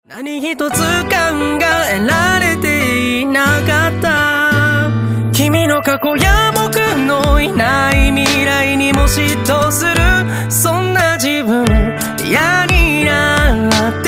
何一つ考えられていなかった。君の過去や僕のいない未来にも嫉妬する。そんな自分嫌になって